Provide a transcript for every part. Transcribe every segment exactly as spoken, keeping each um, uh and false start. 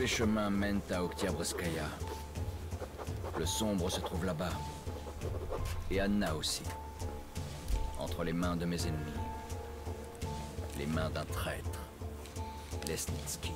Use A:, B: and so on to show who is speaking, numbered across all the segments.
A: chemins mènent à Oktyabrskaya. Le sombre se trouve là-bas. Et Anna aussi. Entre les mains de mes ennemis. Les mains d'un traître. Lesnitsky.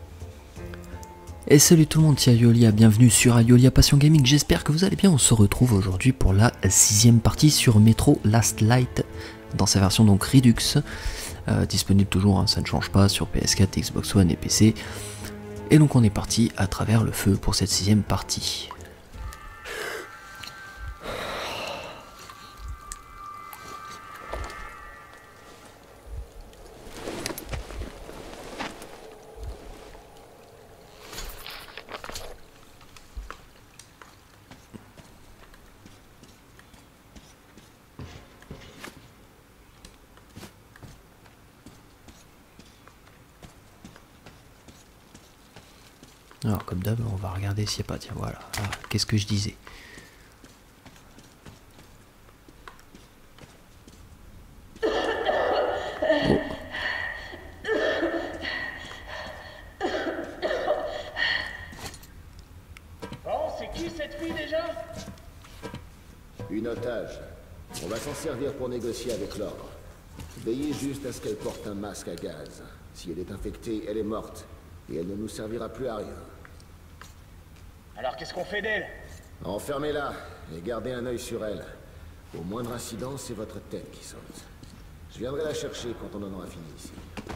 B: Et salut tout le monde, c'est Ayolia, bienvenue sur Ayolia Passion Gaming, j'espère que vous allez bien. On se retrouve aujourd'hui pour la sixième partie sur Metro Last Light, dans sa version donc Redux, euh, disponible toujours, hein, ça ne change pas, sur P S quatre, Xbox One et P C. Et donc on est parti à travers le feu pour cette sixième partie. Alors comme d'hab, on va regarder s'il n'y a pas, tiens voilà, ah, qu'est-ce que je disais. Oh.
C: Bon, c'est qui cette fille déjà?
D: Une otage. On va s'en servir pour négocier avec l'ordre. Veillez juste à ce qu'elle porte un masque à gaz. Si elle est infectée, elle est morte. Et elle ne nous servira plus à rien.
C: Alors qu'est-ce qu'on fait d'elle?
D: Enfermez-la et gardez un œil sur elle. Au moindre incident, c'est votre tête qui saute. Je viendrai la chercher quand on en aura fini ici.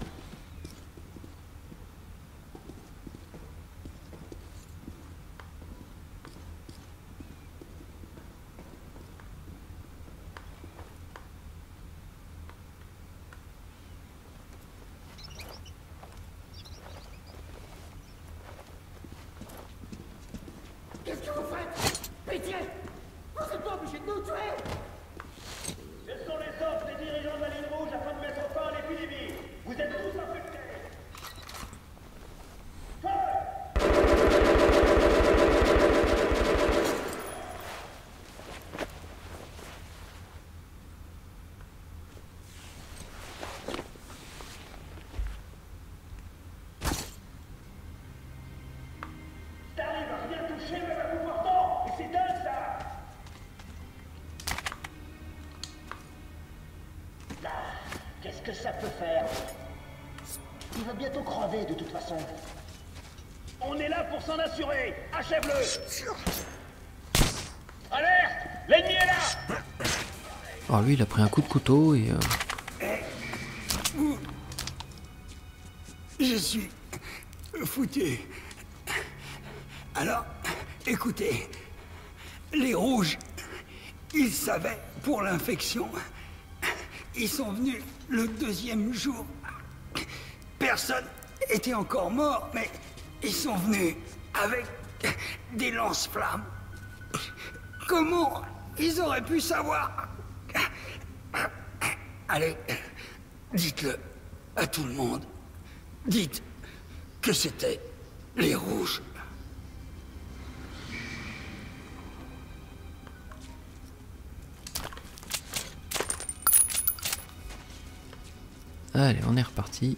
E: Qu'est-ce que vous faites? Pitié! Vous êtes pas obligés de nous tuer!
C: Ce sont les ordres des dirigeants de la ligne rouge afin de mettre fin à l'épidémie. Vous êtes tous infectés. T'arrives à rien toucher même à bout portant. Et c'est dingue ça. Ah, qu'est-ce que ça peut faire? Il va bientôt crever de toute façon. On est là pour s'en assurer. Achève-le. Alerte! L'ennemi est là.
B: Alors lui il a pris un coup de couteau et... Euh...
F: Je suis foutu. Alors, écoutez, les rouges, ils savaient pour l'infection. Ils sont venus le deuxième jour. Personne était encore mort, mais ils sont venus avec des lance-flammes. Comment ils auraient pu savoir? Allez, dites-le à tout le monde. Dites que c'était les rouges.
B: Allez, on est reparti.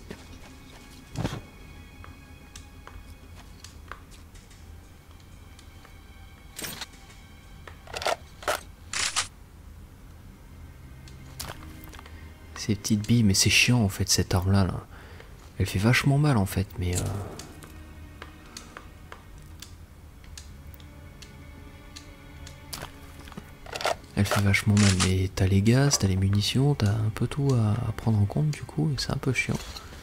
B: Ces petites billes, mais c'est chiant en fait cette arme là, là. Elle fait vachement mal en fait, mais... Euh... Elle fait vachement mal, mais t'as les gaz, t'as les munitions, t'as un peu tout à, à prendre en compte du coup, et c'est un peu chiant.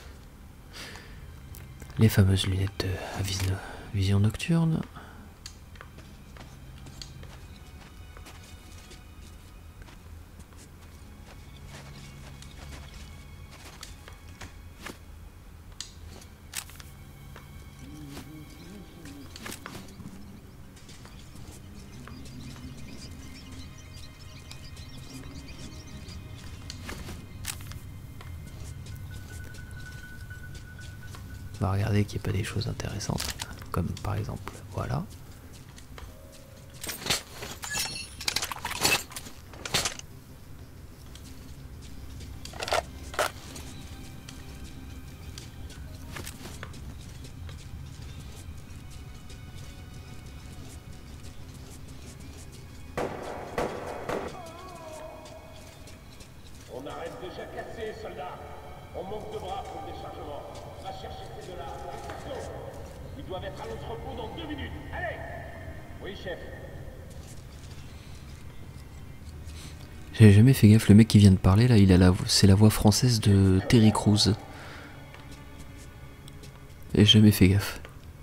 B: Les fameuses lunettes à vis vision nocturne. On va regarder qu'il n'y ait pas des choses intéressantes, comme par exemple, voilà.
C: aura pour le déchargement. Va chercher ces deux-là. Ils doivent être à l'entrepôt dans deux minutes. Allez! Oui, chef.
B: J'avais jamais fait gaffe, le mec qui vient de parler là, il a la, c'est la voix française de Terry Crews. J'ai jamais fait gaffe.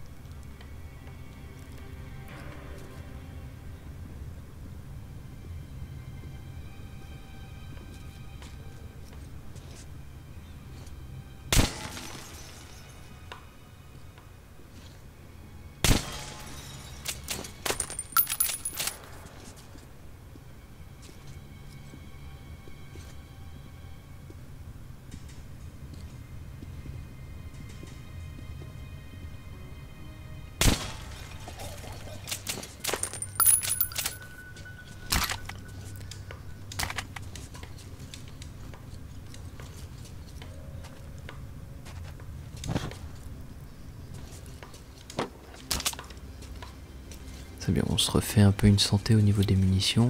B: C'est bien, on se refait un peu une santé au niveau des munitions.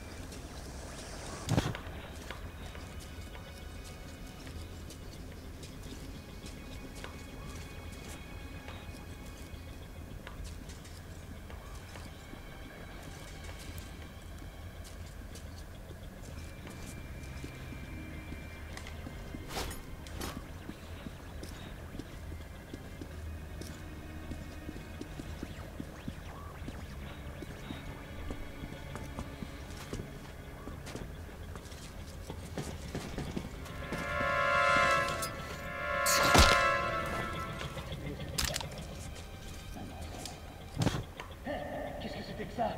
C: Qu'est-ce que c'était que ça?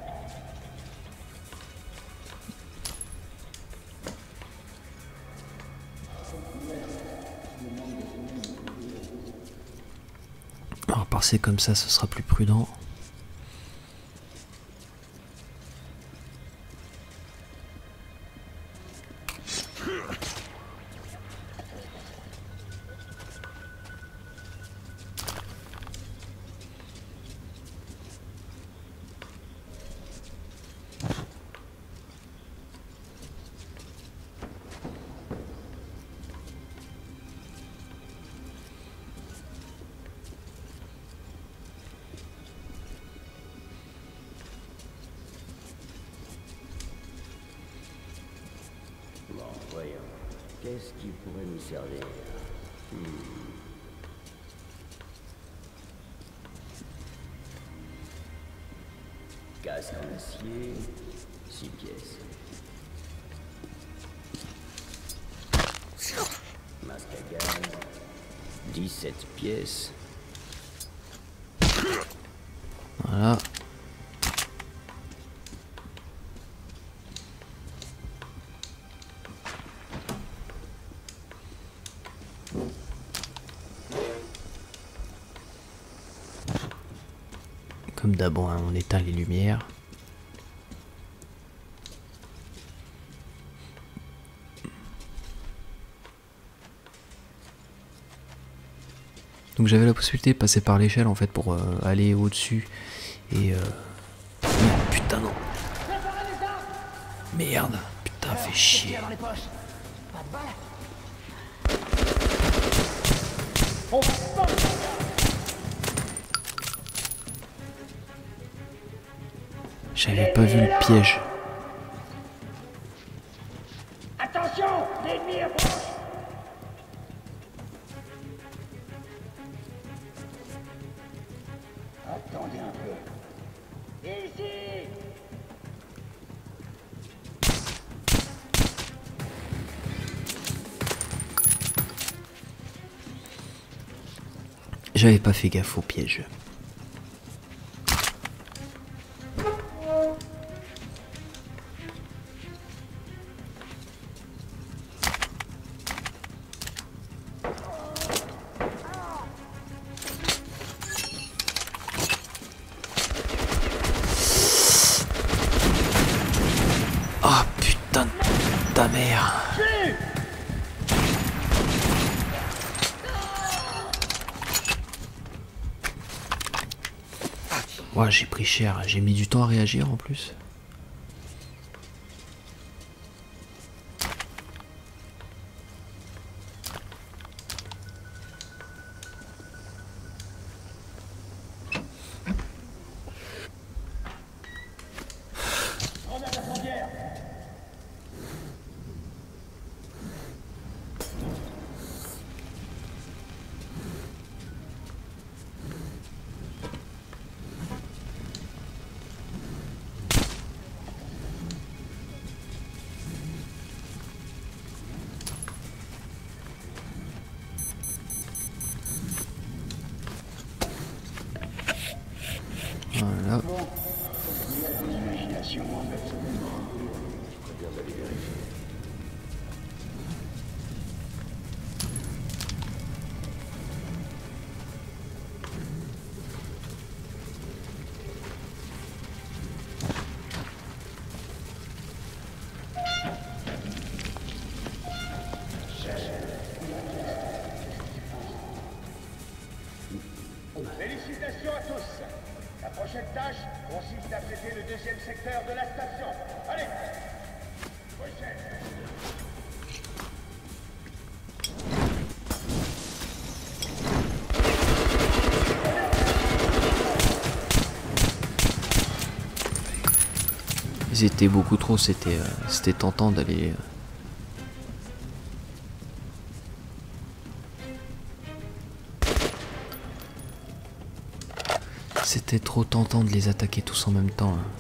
B: Alors passer comme ça, ce sera plus prudent.
G: Bon, voyons. Qu'est-ce qui pourrait nous servir? hmm. Casque en acier, six pièces. Masque à gaz, dix-sept pièces.
B: Voilà. Comme d'abord, hein, on éteint les lumières. Donc j'avais la possibilité de passer par l'échelle en fait pour euh, aller au-dessus et... Euh... Non, putain non. Merde, putain fait chier.
C: Dans les poches. Pas de balles.
B: J'avais pas vu le piège.
C: Attention, l'ennemi est proche. Attendez un peu. Ici.
B: J'avais pas fait gaffe au piège. Ah putain de ta mère. Ouais, j'ai pris cher, j'ai mis du temps à réagir en plus. Voilà.
C: Imagination. Félicitations à tous. La prochaine tâche consiste à traiter le deuxième secteur de la station. Allez. Prochaine.
B: Ils étaient beaucoup trop, c'était euh, c'était tentant d'aller... Euh... C'était trop tentant de les attaquer tous en même temps. Hein.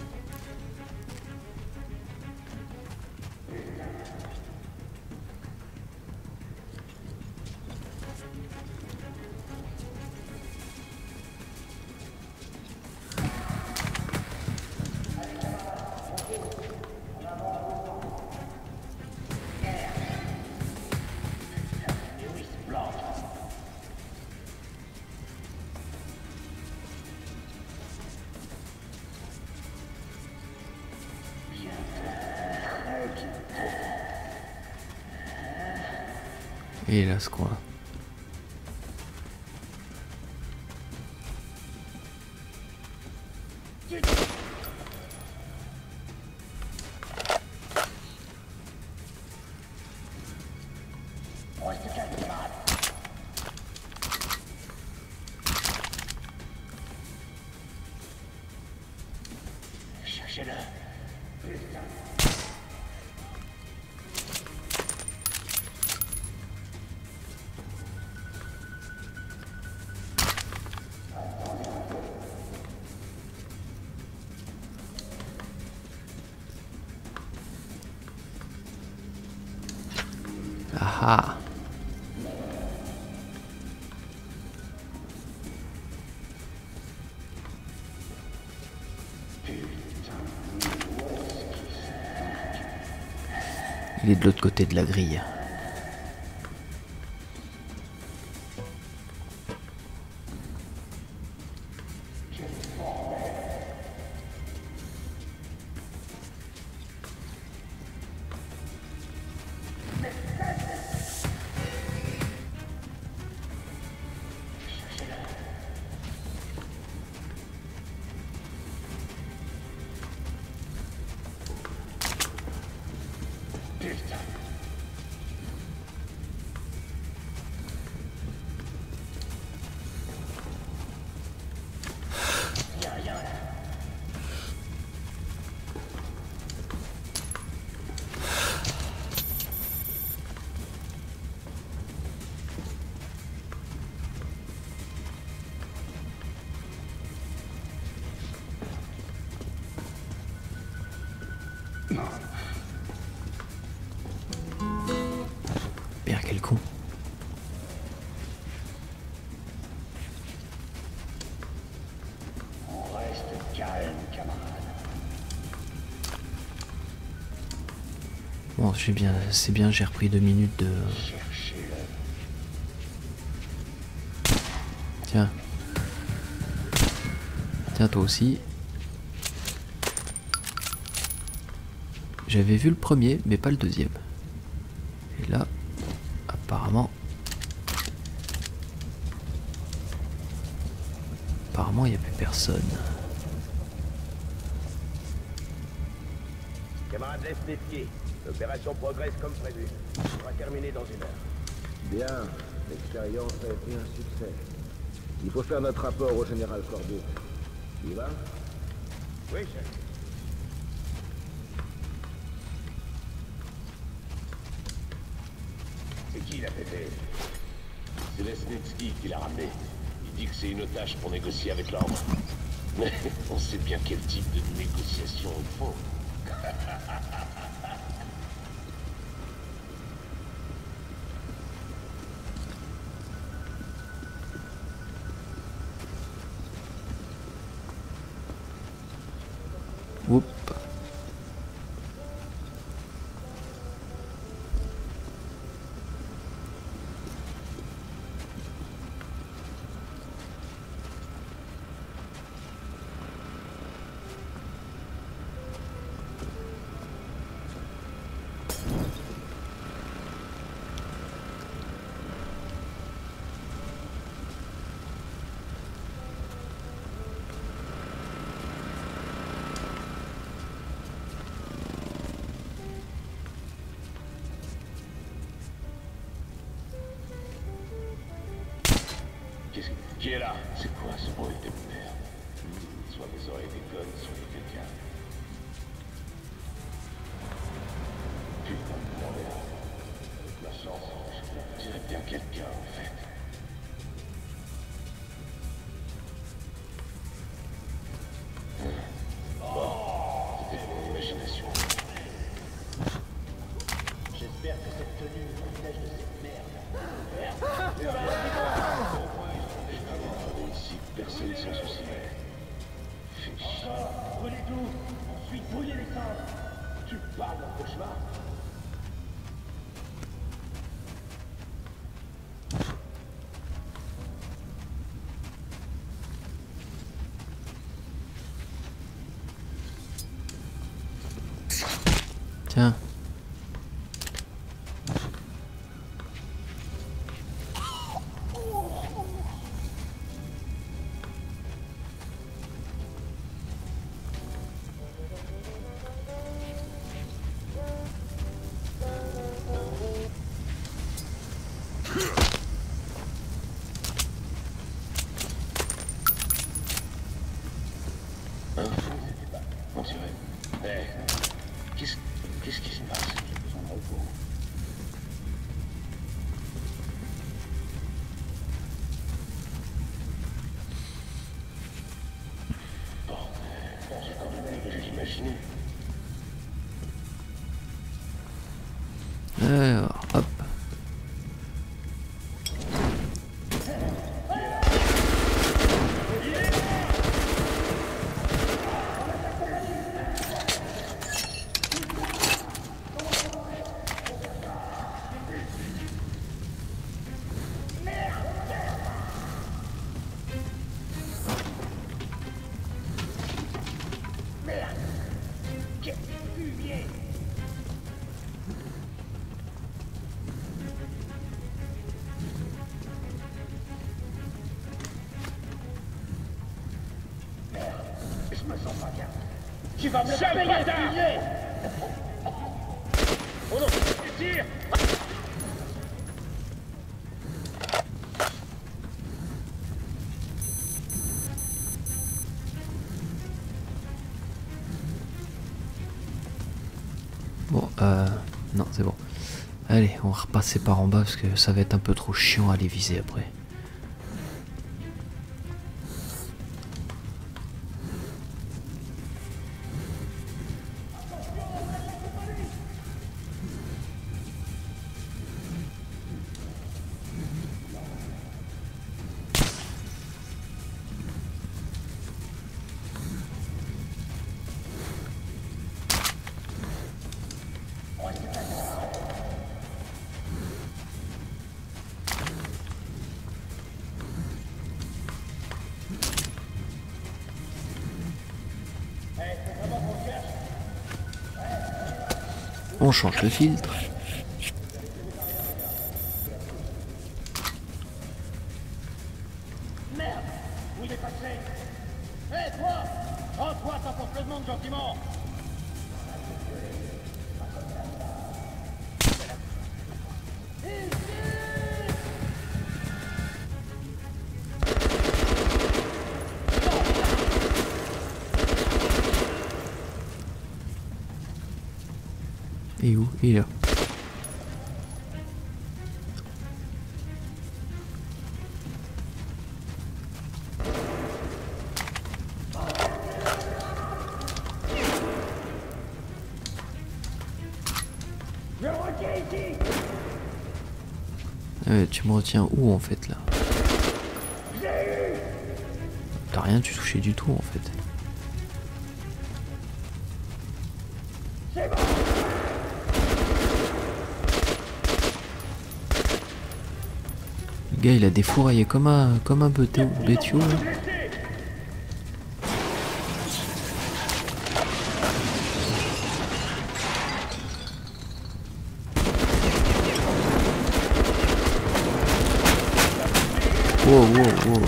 B: Et là, ce coin.
C: Cherchez-le.
B: Ah ah. Il est de l'autre côté de la grille. Merde, quel con.
C: On reste calme, camarade.
B: Bon, j'ai bien, c'est bien, j'ai repris deux minutes de...
C: Cherchez-le.
B: Tiens. Tiens, toi aussi. J'avais vu le premier, mais pas le deuxième. Et là, apparemment... Apparemment, il n'y a plus personne.
H: Camarade Lesnitsky, l'opération progresse comme prévu. On va terminer dans une heure.
D: Bien, l'expérience a été un succès. Il faut faire notre rapport au général Corbeau. Il va?
H: Oui, chef.
C: C'est qui la pépé? C'est Lesnitsky qui l'a ramené. Il dit que c'est une otage pour négocier avec l'ordre. Mais on sait bien quel type de négociation il faut. Qui est là? C'est quoi ce bruit de merde? Hmm, soit mes oreilles déconnent, soit il y a quelqu'un. Putain de merde. Avec ma chance, je dirais bien quelqu'un en fait. Bon, c'était mon imagination.
H: J'espère que cette tenue me protège de cette merde.
C: Ici, personne s'en soucierait. Fais chier.
H: Brûlez tout, ensuite brûlez les cendres.
C: Tu parles d'un cauchemar?
B: Tiens.
C: On dirait. Hé, qu'est-ce qu'est-ce qui se passe? J'ai besoin de repos. Bordel, c'est quand même mieux que je l'imaginais.
B: Alors, hop.
C: Je me sens pas bien.
H: Tu vas me le payer, fumier.
C: Oh non, tu tires!
B: Bon, euh... non, c'est bon. Allez, on va repasser par en bas parce que ça va être un peu trop chiant à les viser après. On change le filtre.
H: Merde, où il est passé? Hé, hey, toi! Rends-toi, t'apportes le monde gentiment!
B: Et où? Il est là. Euh, tu me retiens où en fait là? T'as rien tu touché du tout en fait. Le gars il a défouraillé comme un comme un bétiot là. Wow, wow, wow.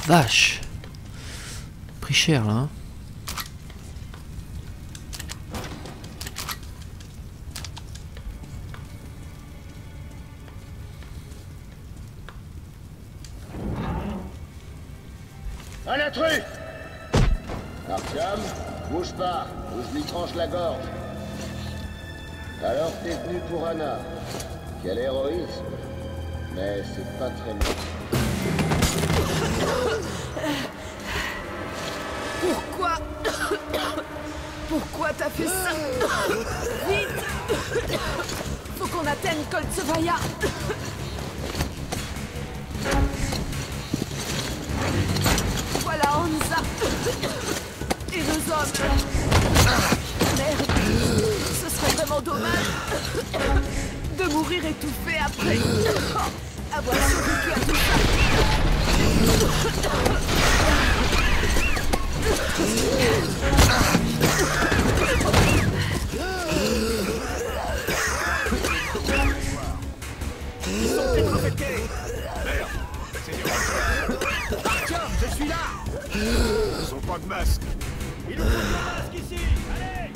B: vache. Pris cher là. Hein.
C: Un intrus! Artyom, bouge pas, ou je lui tranche la gorge. Alors t'es venu pour Anna. Quel héroïsme. Mais c'est pas très long.
I: Pourquoi? Pourquoi t'as fait ça? Vite! Faut qu'on atteigne Koltsevaya. Voilà Hansa. Et nos hommes. Merde. Ce serait vraiment dommage de mourir étouffé après avoir survécu à tout ça.
H: Ils sont peut-être infectés. Merde, c'est du Artyom, je suis là. Ils ont pas de masque. Il nous faut un masque ici. Allez.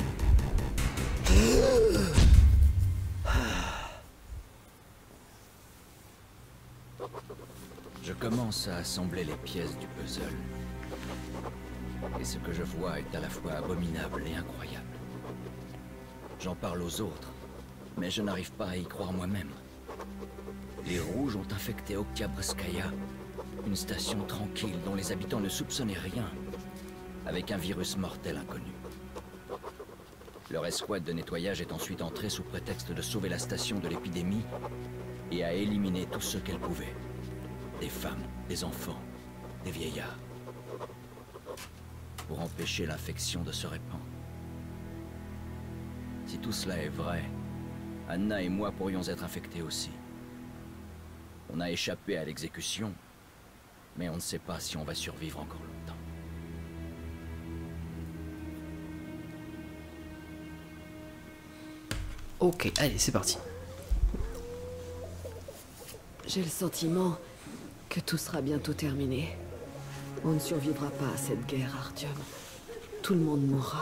A: Je commence à assembler les pièces du puzzle. Et ce que je vois est à la fois abominable et incroyable. J'en parle aux autres, mais je n'arrive pas à y croire moi-même. Les Rouges ont infecté Oktyabrskaya, une station tranquille dont les habitants ne soupçonnaient rien, avec un virus mortel inconnu. Leur escouade de nettoyage est ensuite entrée sous prétexte de sauver la station de l'épidémie et a éliminé tous ceux qu'elle pouvait. Des femmes, des enfants, des vieillards. Pour empêcher l'infection de se répandre. Si tout cela est vrai, Anna et moi pourrions être infectés aussi. On a échappé à l'exécution, mais on ne sait pas si on va survivre encore longtemps.
B: Ok, allez, c'est parti.
I: J'ai le sentiment que tout sera bientôt terminé. On ne survivra pas à cette guerre, Artyom. Tout le monde mourra.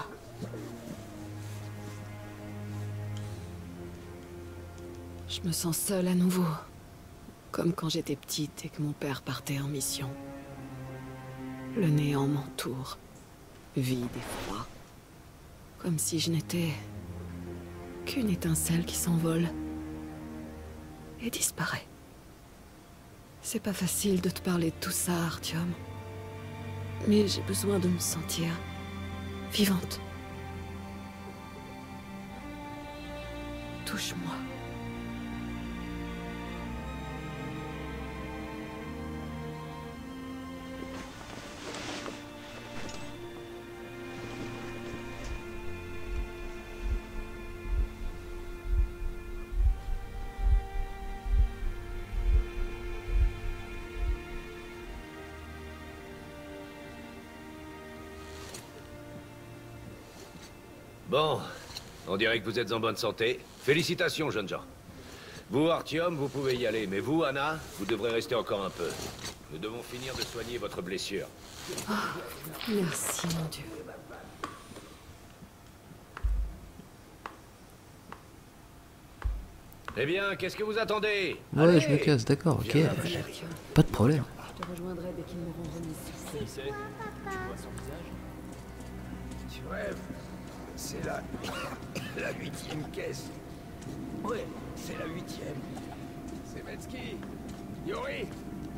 I: Je me sens seule à nouveau. Comme quand j'étais petite et que mon père partait en mission. Le néant m'entoure. Vide et froid. Comme si je n'étais qu'une étincelle qui s'envole et disparaît. C'est pas facile de te parler de tout ça, Artyom. Mais j'ai besoin de me sentir vivante. Touche-moi.
C: Bon, on dirait que vous êtes en bonne santé. Félicitations, jeunes gens. Vous, Artyom, vous pouvez y aller, mais vous, Anna, vous devrez rester encore un peu. Nous devons finir de soigner votre blessure.
I: Oh, merci, mon Dieu.
C: Eh bien, qu'est-ce que vous attendez?
B: Ouais,
C: Allez,
B: je me casse, d'accord, ok.
C: viens,
B: Pas de problème.
I: Je te rejoindrai dès qu'ils m'auront remis.
H: Qui c'est? Tu vois son visage? Tu rêves? C'est la... la huitième caisse. Ouais, c'est la huitième. C'est Metsky. Yuri.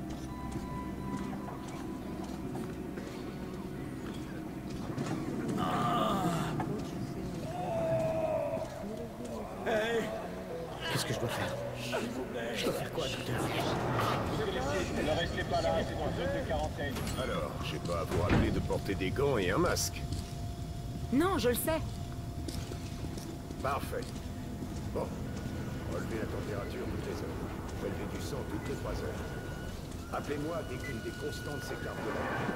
H: Hey.
D: Qu'est-ce que je dois faire?
H: Je dois faire quoi, docteur? Ne restez pas là, c'est dans zone de quarantaine.
C: Alors, j'ai pas à vous rappeler de porter des gants et un masque.
I: Non, je le sais.
C: Parfait. Bon. Relevez la température toutes les heures. Relevez du sang toutes les trois heures. Appelez-moi dès qu'une des constantes s'écarte de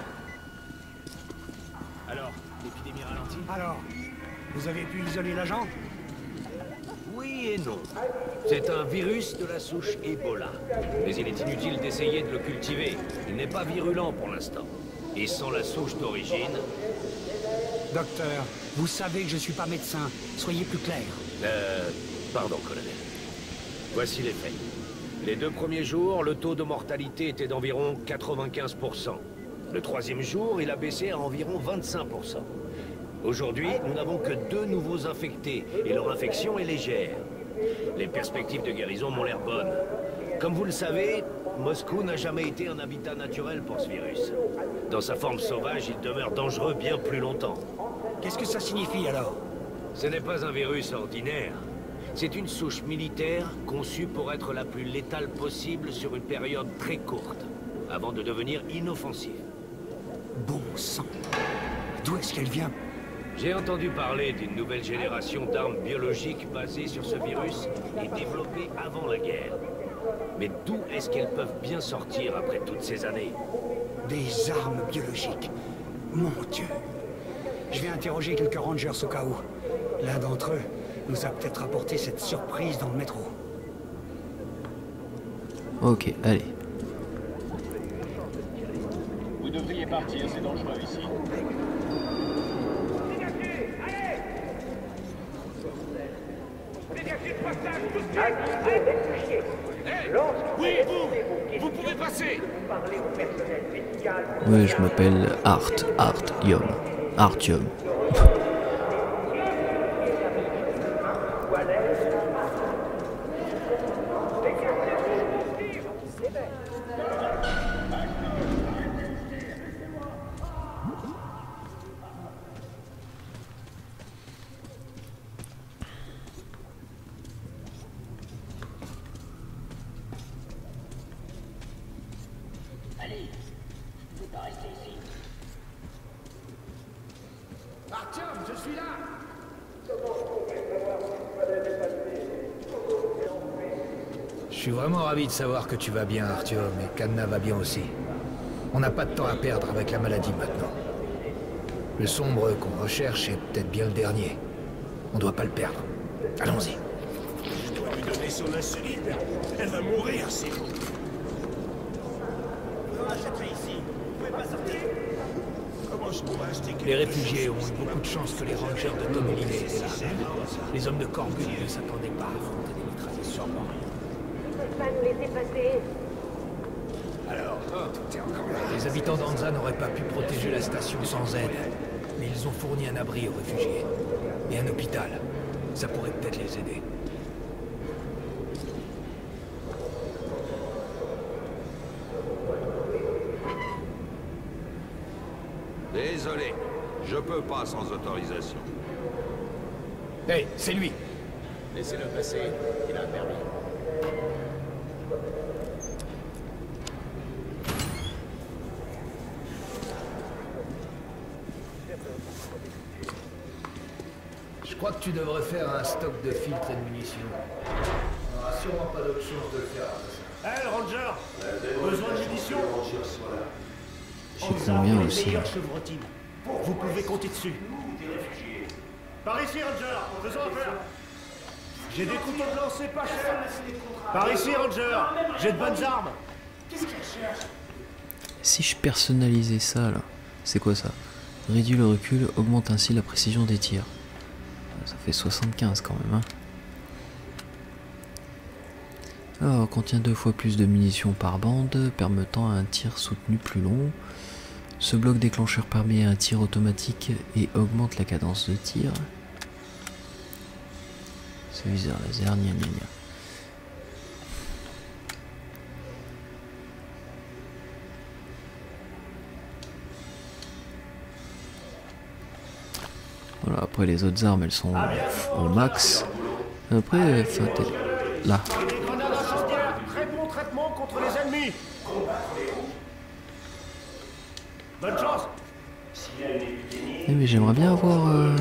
C: la...
H: Alors, l'épidémie ralentit? Alors, vous avez pu isoler l'agent?
C: Oui et non.
J: C'est un virus de la souche Ebola. Mais il est inutile d'essayer de le cultiver. Il n'est pas virulent pour l'instant. Et sans la souche d'origine...
F: Docteur, vous savez que je suis pas médecin. Soyez plus clair.
J: Euh... Pardon, colonel. Voici les faits. Les deux premiers jours, le taux de mortalité était d'environ quatre-vingt-quinze pour cent. Le troisième jour, il a baissé à environ vingt-cinq pour cent. Aujourd'hui, nous n'avons que deux nouveaux infectés, et leur infection est légère. Les perspectives de guérison m'ont l'air bonnes. Comme vous le savez, Moscou n'a jamais été un habitat naturel pour ce virus. Dans sa forme sauvage, il demeure dangereux bien plus longtemps.
F: Qu'est-ce que ça signifie alors?
J: Ce n'est pas un virus ordinaire. C'est une souche militaire conçue pour être la plus létale possible sur une période très courte, avant de devenir inoffensive.
F: Bon sang. D'où est-ce qu'elle vient?
J: J'ai entendu parler d'une nouvelle génération d'armes biologiques basées sur ce virus et développées avant la guerre. Mais d'où est-ce qu'elles peuvent bien sortir après toutes ces années?
F: Des armes biologiques. Mon Dieu. Je vais interroger quelques rangers au cas où. L'un d'entre eux nous a peut-être apporté cette surprise dans le métro.
B: Ok, allez.
C: Vous devriez partir, c'est dangereux ici.
J: Oui, vous Vous pouvez passer.
B: Oui, je m'appelle Art, Artyom. Artyom.
E: Allez, je ne peux pas rester ici. Artyom, je suis là.
H: Je suis vraiment ravi de savoir que tu vas bien, Artyom, et qu'Anna va bien aussi. On n'a pas de temps à perdre avec la maladie maintenant. Le sombre qu'on recherche est peut-être bien le dernier. On doit pas le perdre. Allons-y.
C: Je dois lui donner son insuline. Elle va mourir, c'est bon.
E: Vous en achèterez ici. Vous pouvez pas sortir.
C: Comment je pourrais acheter quelque
H: Les réfugiés ont eu beaucoup de chance que les rangers de Tom Lillet étaient là. Les hommes de Corvus ne s'attendaient pas à affronter des mitraillettes sur moi.
K: Ils peuvent pas nous laisser passer.
H: Alors, tout est encore là. Les habitants d'Anza n'auraient pas pu protéger la station sans aide. Mais ils ont fourni un abri aux réfugiés. Et un hôpital. Ça pourrait peut-être les aider.
L: Désolé, je peux pas sans autorisation.
H: Hey, c'est lui!
C: Laissez-le passer, il a un permis.
H: Je crois que tu devrais faire un stock de filtres et de munitions. On n'aura sûrement pas d'autre chose de le faire.
C: Hé, hey, Ranger! Besoin de munitions?
B: J'ai combien aussi là.
C: Vous pouvez compter dessus. Par ici, Ranger! Faisons affaire! J'ai des couteaux de lancer pas chers. Par ici, Ranger! J'ai de bonnes armes. Qu'est-ce qu'elle cherche?
B: Si je personnalisais ça là, c'est quoi ça? Réduit le recul, augmente ainsi la précision des tirs. Ça fait soixante-quinze quand même, hein. Alors, contient deux fois plus de munitions par bande, permettant un tir soutenu plus long. Ce bloc déclencheur permet un tir automatique et augmente la cadence de tir. Ce viseur laser, gna gna gna. Voilà, après les autres armes elles sont au max. Après, enfin, là.
C: Des grenades incendiaires, très bon traitement contre les ennemis. Bonne chance.
B: Eh mais j'aimerais bien avoir... Euh...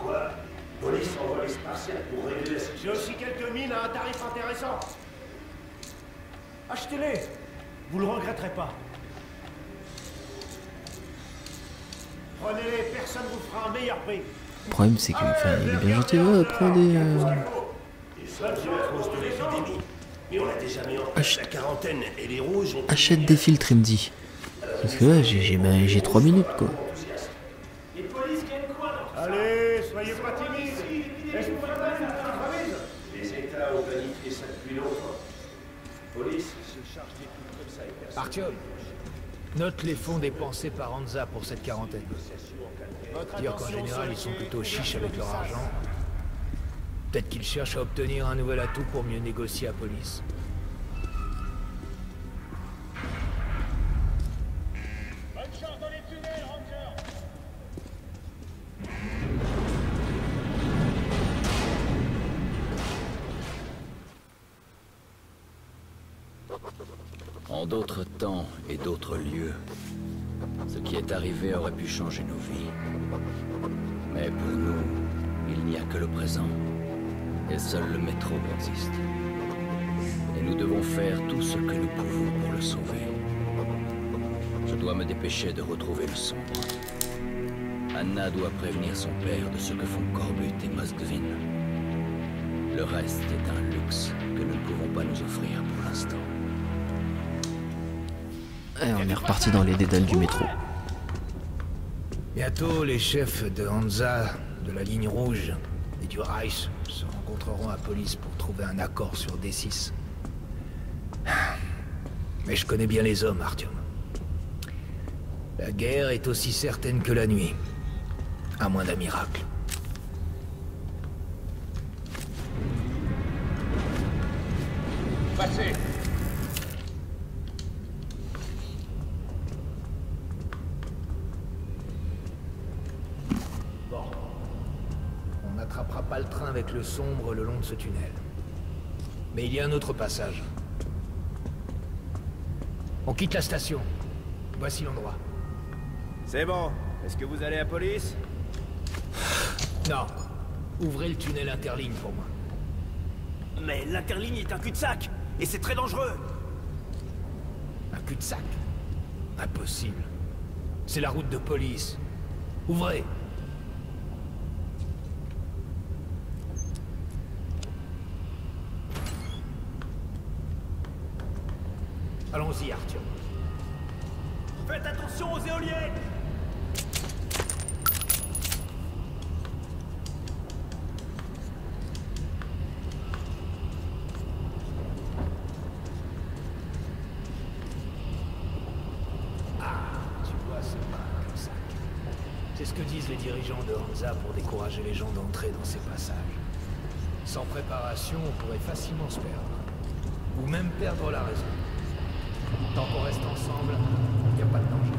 C: J'ai aussi quelques mines à un tarif intéressant. Achetez-les. Vous le regretterez pas. Prenez-les, personne vous fera un meilleur prix.
B: Le problème c'est qu'il enfin, il est bien jeté, ouais, prends des... Euh... Ach... Achète des filtres, il me dit. Parce que là, j'ai ben, j'ai trois minutes, quoi.
C: Allez, soyez pas timides. Laisse-moi faire une entreprise.
M: Les États ont planifié ça depuis longtemps. Police se charge des trucs comme ça et personne.
H: Artyom, note les fonds dépensés par Hansa pour cette quarantaine. Dire qu'en général, ils sont plutôt chiches avec leur argent. Peut-être qu'ils cherchent à obtenir un nouvel atout pour mieux négocier à police.
C: Bonne chance dans les tunnels, Ranger.
A: En d'autres temps et d'autres lieux, ce qui est arrivé aurait pu changer nos vies. Mais pour nous, il n'y a que le présent. Et seul le métro existe. Et nous devons faire tout ce que nous pouvons pour le sauver. Je dois me dépêcher de retrouver le sombre. Anna doit prévenir son père de ce que font Korbut et Moskvin. Le reste est un luxe que nous ne pouvons pas nous offrir pour l'instant.
B: Et on est reparti dans les dédales du métro.
H: Bientôt, les chefs de Hansa, de la ligne rouge et du Reich se rencontreront à police pour trouver un accord sur D six. Mais je connais bien les hommes, Artyom. La guerre est aussi certaine que la nuit. À moins d'un miracle.
M: Passez.
H: Bon. On n'attrapera pas le train avec le sombre le long de ce tunnel. Mais il y a un autre passage. On quitte la station. Voici l'endroit.
N: C'est bon. Est-ce que vous allez à police?
H: Non. Ouvrez le tunnel interligne pour moi.
N: Mais l'interligne est un cul-de-sac. Et c'est très dangereux.
H: Un cul-de-sac? Impossible. C'est la route de police. Ouvrez. Allons-y, Artyom.
N: Faites attention aux éoliennes!
H: Ah, tu vois, c'est pas un cul-de-sac. C'est ce que disent les dirigeants de Hansa pour décourager les gens d'entrer dans ces passages. Sans préparation, on pourrait facilement se perdre. Ou même perdre la raison. Tant qu'on reste ensemble, il n'y a pas de danger.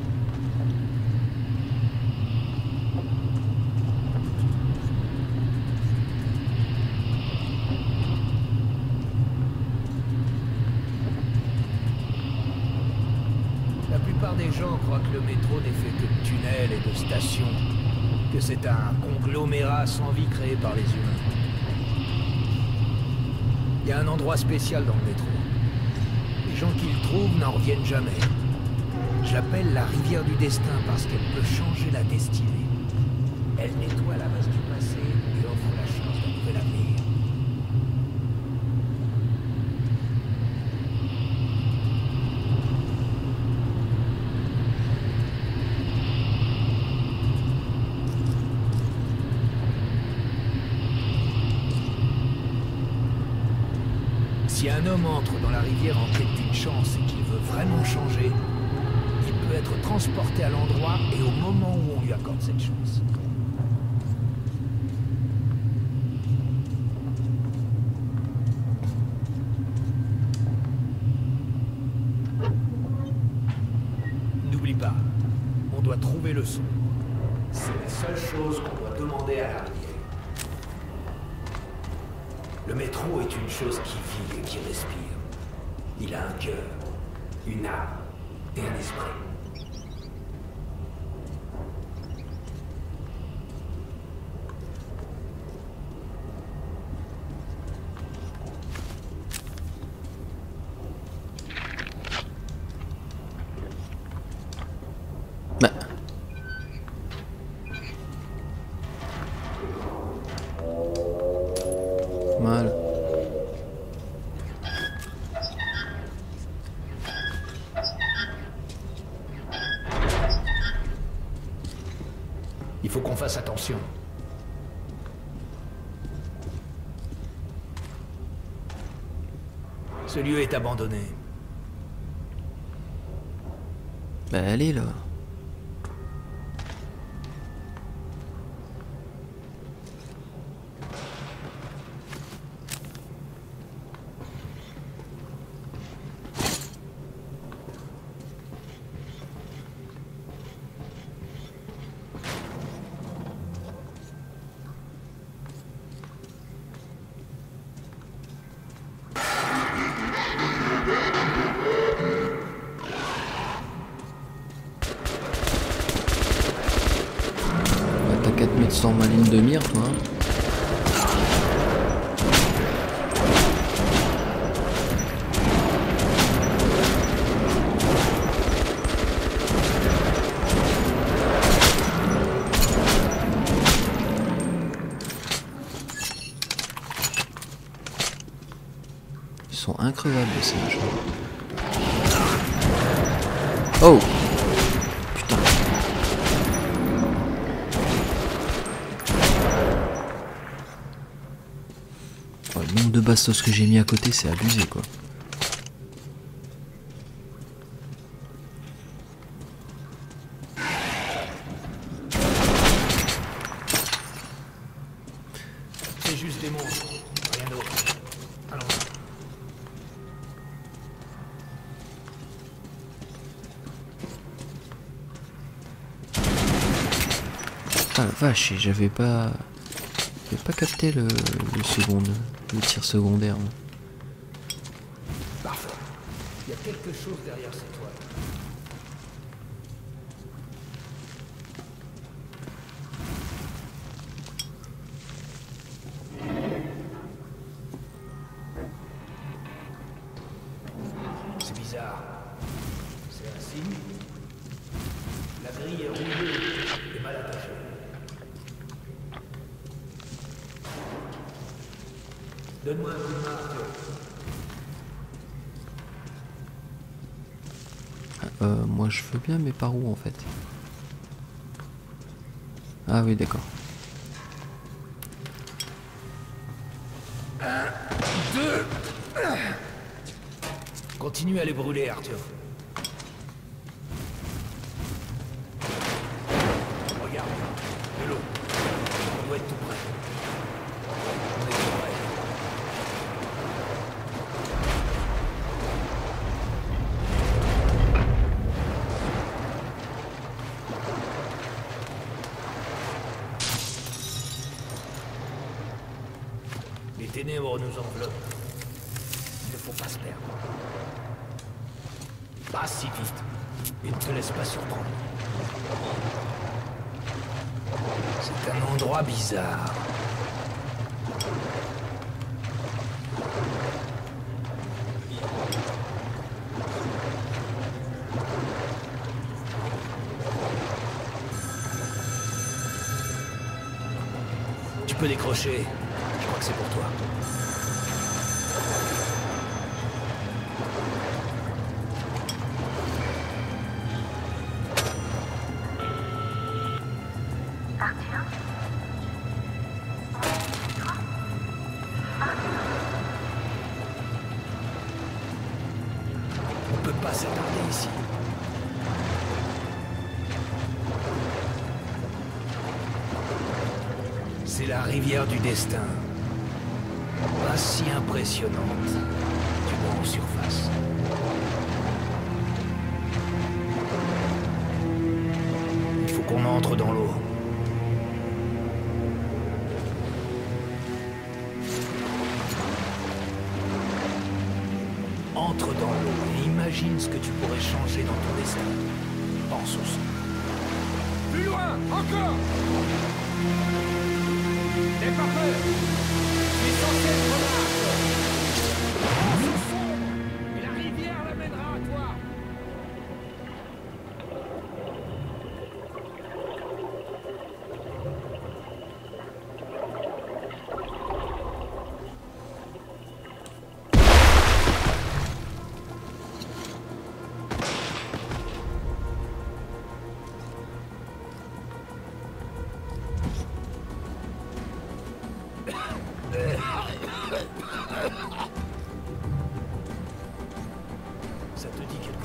H: La plupart des gens croient que le métro n'est fait que de tunnels et de stations, que c'est un conglomérat sans vie créé par les humains. Il y a un endroit spécial dans le métro. Les gens qui le trouvent n'en reviennent jamais. Je l'appelle la rivière du destin parce qu'elle peut changer la destinée. Elle nettoie la base du passé et offre la chance d'un nouvel avenir. Si un homme entre dans la rivière en quête d'une chance et qu'il veut vraiment changer, il peut être transporté à l'endroit et au moment où on lui accorde cette chance. N'oublie pas, on doit trouver le son. C'est la seule chose qu'on doit demander à la rivière. Le métro est une chose qui vit et qui respire. Il a un cœur, une âme et un esprit.
B: Bah. Mal.
H: fasse attention. Ce lieu est abandonné.
B: Bah allez là. Sans ma ligne de mire, toi. Ils sont increvables ces machins. Oh! De bastos que j'ai mis à côté, c'est abusé quoi.
H: C'est juste des monstres, rien d'autre. Allons.
B: Ah la vache, j'avais pas... J'avais pas capté le, le second, le tir secondaire.
H: Parfait. Il y a quelque chose derrière cette toile. C'est bizarre. C'est un signe. La grille est rouillée et mal attachée. Donne-moi un coup de main, Arthur.
B: Euh, moi je veux bien, mais par où en fait? Ah oui, d'accord.
H: Un, deux. Continue à les brûler, Arthur. Regarde, de l'eau. On doit être tout près. On est tout près. Les ténèbres nous enveloppent. Il ne faut pas se perdre. Pas si vite. Et ne te laisse pas surprendre. C'est un endroit bizarre. Tu peux décrocher. Je crois que c'est pour toi. On peut pas s'attarder ici. C'est la rivière du destin. Pas si impressionnante, du moins en surface. Il faut qu'on entre dans l'eau. Entre dans l'eau et imagine ce que tu pourrais changer dans ton destin. Pense au son. Plus loin, encore! N'aie pas peur! Tu es censé être là! Pense au son! Et la rivière l'amènera à toi!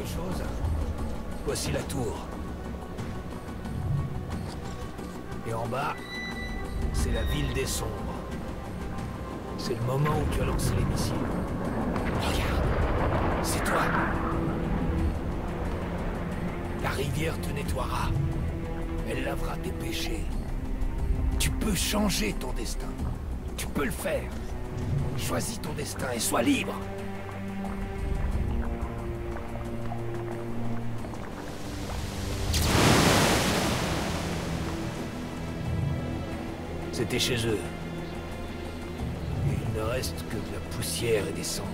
H: quelque chose? Voici la tour. Et en bas, c'est la ville des sombres. C'est le moment où tu as lancé les missiles. Regarde, c'est toi. La rivière te nettoiera. Elle lavera tes péchés. Tu peux changer ton destin. Tu peux le faire. Choisis ton destin et sois libre. C'était chez eux. Et il ne reste que de la poussière et des cendres.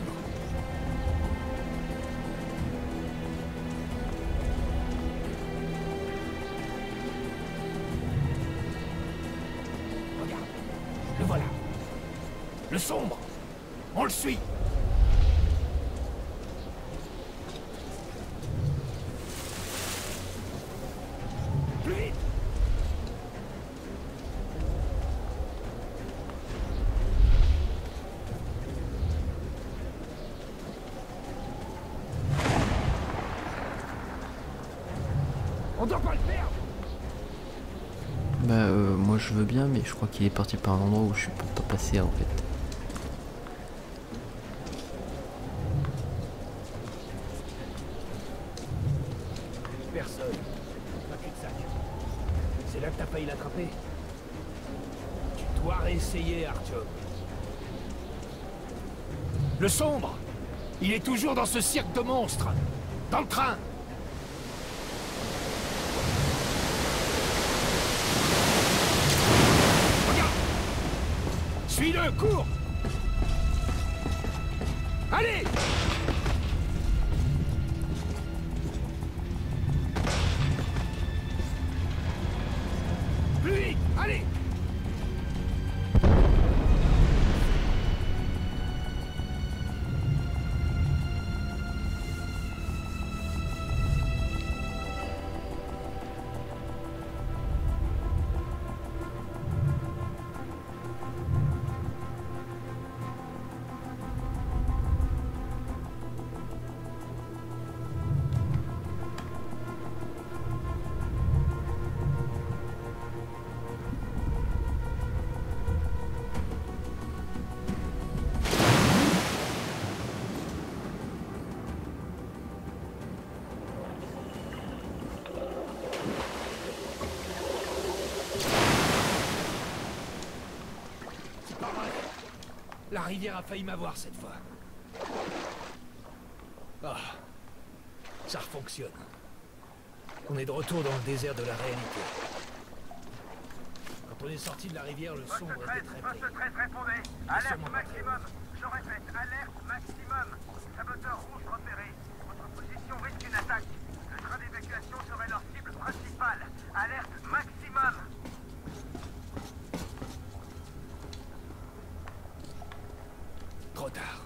H: Regarde, le voilà. Le sombre. On le suit. Plus vite. On doit pas le perdre.
B: Bah euh, moi je veux bien, mais je crois qu'il est parti par un endroit où je suis pas passé en fait.
H: Personne. Un cul-de-sac. C'est là que t'as failli l'attraper. Tu dois réessayer, Artyom. Le sombre. Il est toujours dans ce cirque de monstres. Dans le train. Suis-le, cours! Allez! Plus vite, allez! La rivière a failli m'avoir cette fois. Ah, ça refonctionne. On est de retour dans le désert de la réalité. Quand on est sorti de la rivière, le sombre était très près.
O: Poste treize, répondez. Alerte maximum. Je répète, alerte maximum. Saboteur rouge repéré. Votre position risque une attaque. Le train d'évacuation serait leur cible principale. Alerte maximum.
H: Trop tard.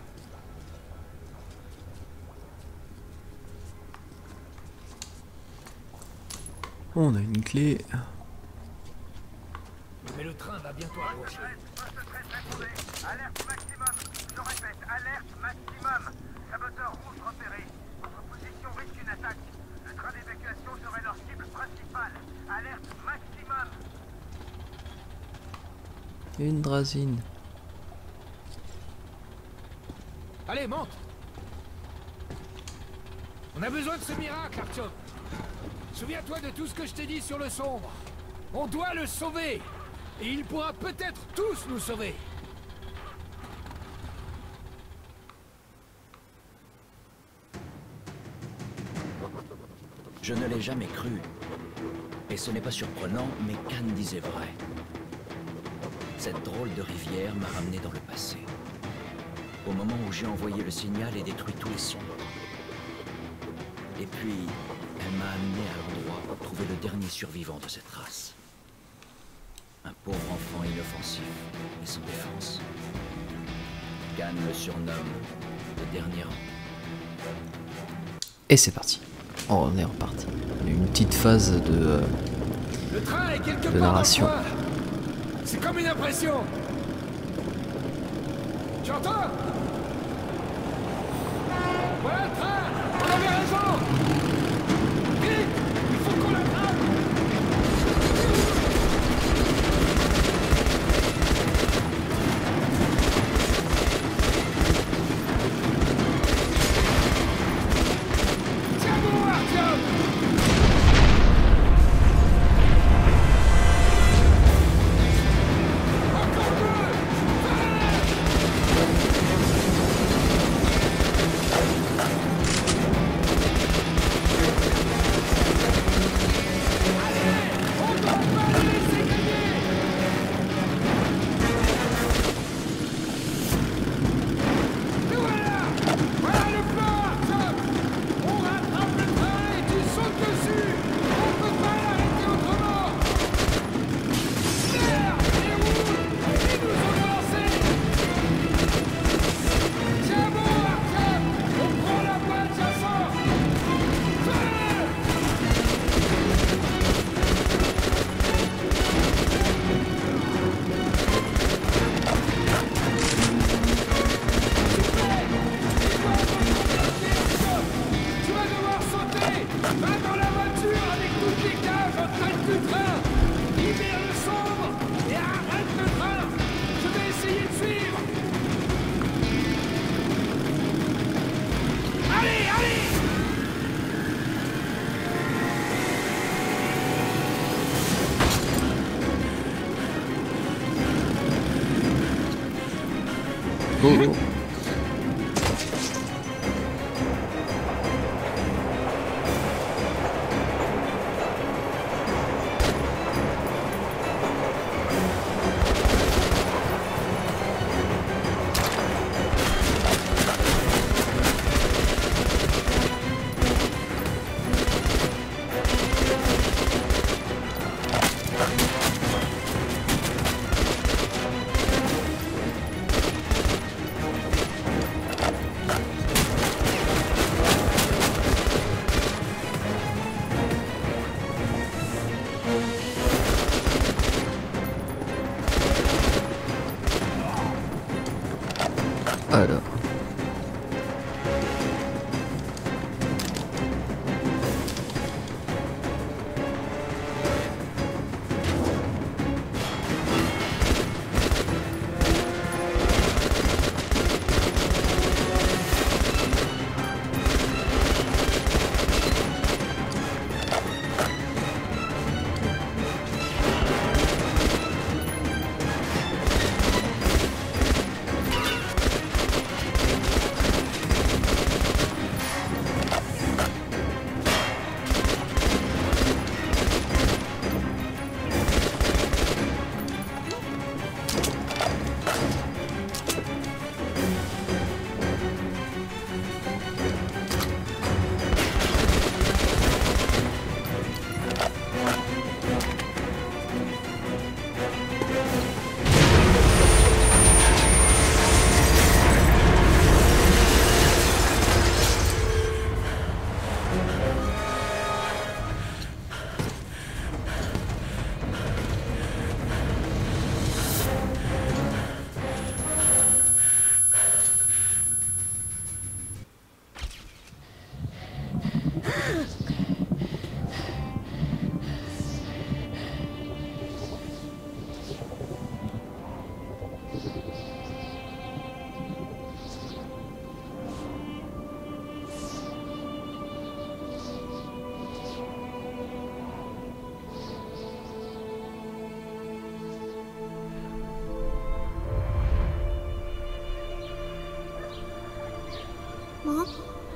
B: On a une clé.
H: Mais le train va bientôt approcher.
O: Poste treize, répondez. Alerte maximum. Je répète, alerte maximum. Saboteur rouge repéré. Votre position risque une attaque. Le train d'évacuation serait leur cible principale. Alerte maximum.
B: Une drazine.
H: Allez, monte! On a besoin de ce miracle, Artyom. Souviens-toi de tout ce que je t'ai dit sur le sombre. On doit le sauver. Et il pourra peut-être tous nous sauver.
A: Je ne l'ai jamais cru. Et ce n'est pas surprenant, mais Khan disait vrai. Cette drôle de rivière m'a ramené dans le passé. Au moment où j'ai envoyé le signal et détruit tous les sombres. Et puis, elle m'a amené à l'endroit pour trouver le dernier survivant de cette race. Un pauvre enfant inoffensif et sans défense. Khan le surnomme le dernier homme.
B: Et c'est parti. Oh, on est reparti. On a eu une petite phase de, euh,
H: Le train est quelque
B: de
H: part
B: narration.
H: dans le coin. C'est comme une impression. Tu entends? Voilà le train. On avait raison.
B: Bonjour. Alors.
P: Maman,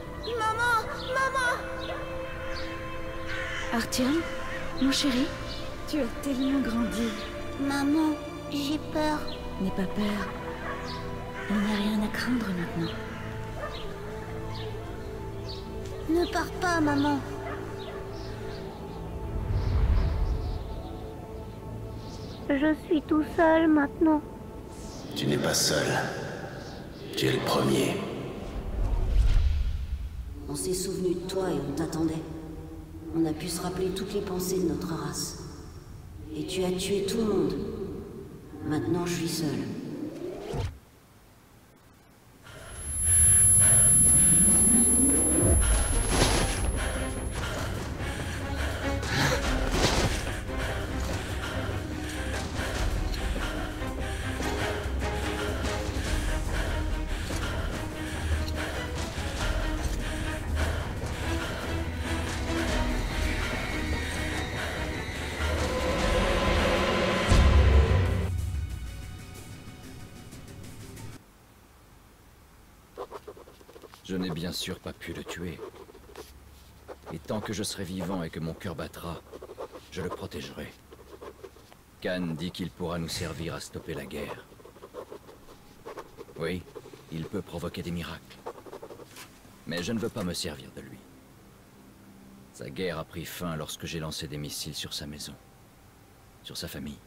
P: maman.
Q: Artyom, mon chéri, tu as tellement grandi.
P: Maman, j'ai peur.
Q: N'aie pas peur. Il n'y a rien à craindre maintenant.
P: Ne pars pas, maman. Je suis tout seul maintenant.
R: Tu n'es pas seul. Tu es le premier.
S: On s'est souvenu de toi et on t'attendait. On a pu se rappeler toutes les pensées de notre race. Et tu as tué tout le monde. Maintenant, je suis seul.
A: Je n'ai bien sûr pas pu le tuer. Et tant que je serai vivant et que mon cœur battra, je le protégerai. Khan dit qu'il pourra nous servir à stopper la guerre. Oui, il peut provoquer des miracles. Mais je ne veux pas me servir de lui. Sa guerre a pris fin lorsque j'ai lancé des missiles sur sa maison. Sur sa famille.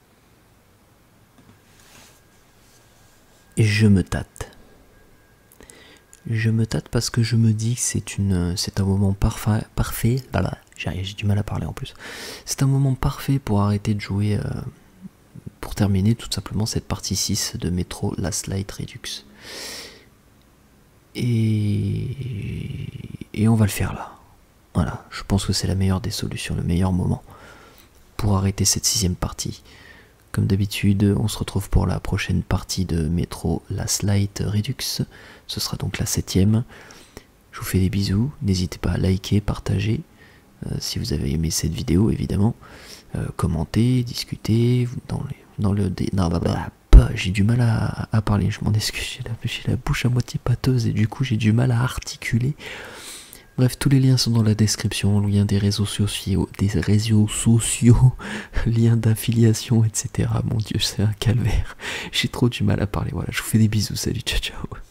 B: Et je me tâte. Je me tâte parce que je me dis que c'est une, c'est un moment parfait, parfait, voilà, j'ai du mal à parler en plus. C'est un moment parfait pour arrêter de jouer, euh, pour terminer tout simplement cette partie six de Metro Last Light Redux. Et, et on va le faire là. Voilà, je pense que c'est la meilleure des solutions, le meilleur moment pour arrêter cette sixième partie. Comme d'habitude, on se retrouve pour la prochaine partie de Metro Last Light Redux. Ce sera donc la septième. Je vous fais des bisous. N'hésitez pas à liker, partager. Euh, si vous avez aimé cette vidéo, évidemment. Euh, commenter, discuter. Dans, les, dans le... Dé... Non, bah, bah, pas, j'ai du mal à, à parler, je m'en excuse, j'ai la, j'ai la bouche à moitié pâteuse et du coup j'ai du mal à articuler. Bref, tous les liens sont dans la description, lien des réseaux sociaux, des réseaux sociaux, lien d'affiliation, et cetera. Mon Dieu, c'est un calvaire. J'ai trop du mal à parler. Voilà, je vous fais des bisous, salut, ciao, ciao.